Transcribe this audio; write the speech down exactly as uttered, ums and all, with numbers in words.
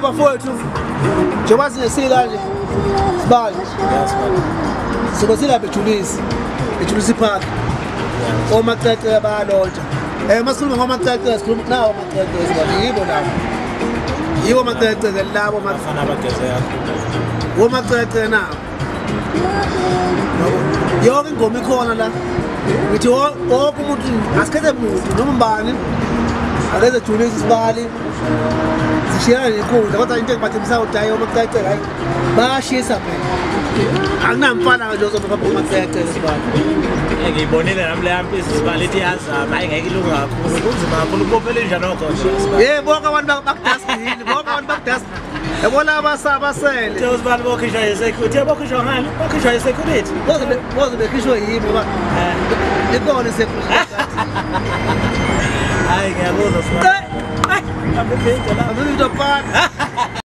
bafowethu njengoba sinesila nje sibali sobe silapha eJulisi eJulisi Park omaceceke bayalontsha eh masikhuluma ngomaceceke sikhuluma nawo omaceceke sibali yibo labo yibo omaceceke labo bafana abageze yakho omaceceke nawo yonke ingoma ikhona la ngithi wonke umuntu asikhethe umuntu noma mbani akeze eJulisi sibali sishiyana nenkundla kodwa into engibathembisa udayo omaceceke hayi bayashisa phela akunamfana nje ozoba omaceceke sibali ngiyibonile nami le yampisi sibali ethi yazama hayi ngeke ilunga kakhulu kunzima kakhulu ukubophela njalo nokho yebo bonke abantu bakudastini bonke abantu bakudastini yabona abasabasele uthe usibali bokhishwa yesecurity bokhishwa ngani bokhishwa yesecurity boze boze bekhishwa yimi ngoba ikona isecurity hayi ngiyabona sibali hayi abephenja la abephenja